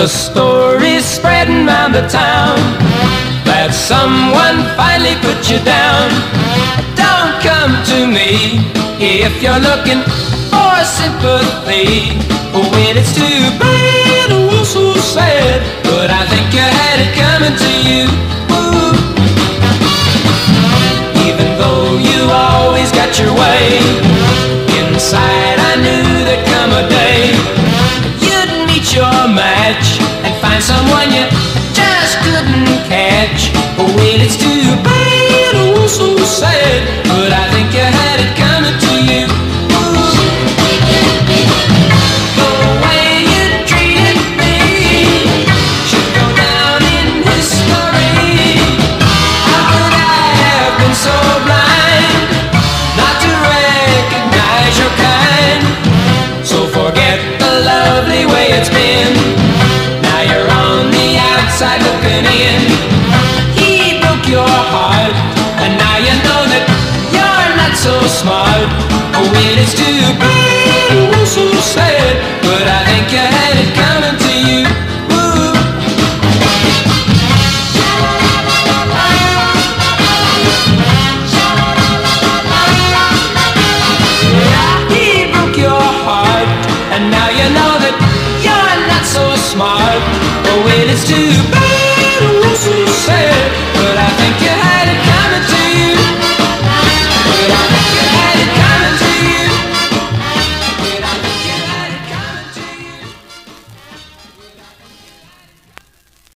The story's spreading round the town that someone finally put you down. Don't come to me if you're looking for sympathy. When it's too bad, oh so sad, but I think you had it coming to you. Ooh. Even though you always got your way, inside I knew there'd come a day you'd meet your match and find someone you just couldn't catch. When it's too bad, oh so sad, but I think you had it coming to you. Ooh. The way you treated me should go down in history. How could I have been so blind not to recognize your kind? So forget the lovely way it's been. Now you're on the outside looking in. He broke your heart, and now you know that you're not so smart. When it's too bad,